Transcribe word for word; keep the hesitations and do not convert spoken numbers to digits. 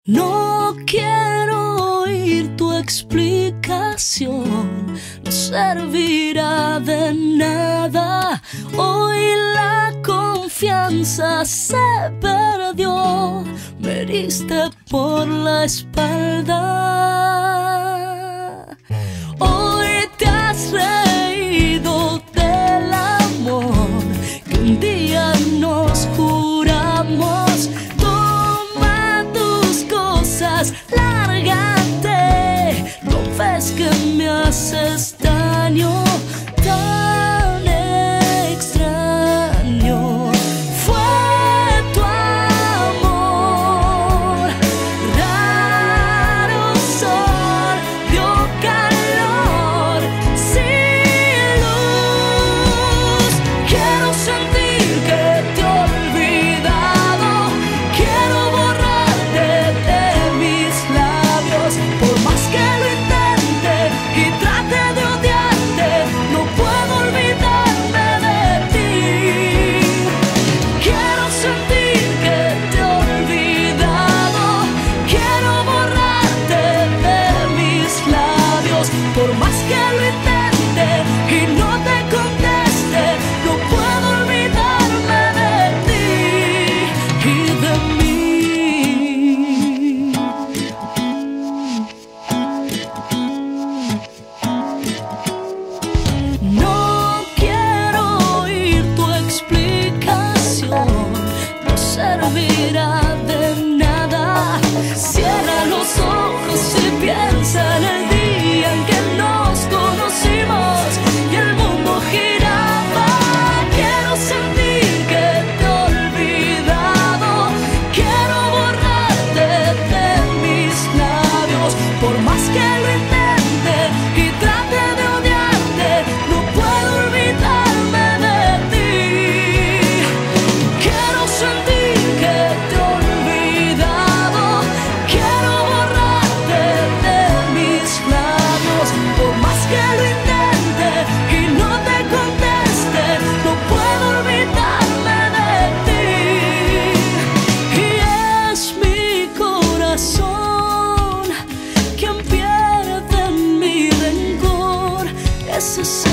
No quiero oír tu explicación, no servirá de nada. Hoy la confianza se perdió, me heriste por la espalda. Hoy te has reído del amor que un día nos juramos. Toma tus cosas, lárgate, no ves que me haces daño tan extraño. Fue tu amor, raro sol, dio calor, sin luz. Quiero sentir que te he olvidado, quiero borrarte de mis labios. Por más que lo intente y trate de odiarte, no puedo olvidarme de ti. Quiero sentir que te he olvidado, quiero borrarte de mis labios. Por más que lo intente y no te conteste, no puedo olvidarme de ti y de mí. No quiero oír tu explicación, no servirá de nada. Cierra los ojos y piensa en el día en que nos conocimos y el mundo giraba. Quiero sentir que te he olvidado, quiero borrarte de mis labios. Por más que lo intente y trate de odiarte, no puedo olvidarme de ti. Quiero sentir que te he olvidado, quiero borrarte de mis labios. Por más que lo intente y no te conteste, no puedo olvidarme de ti. Y es mi corazón quien pierde mi rencor. Ese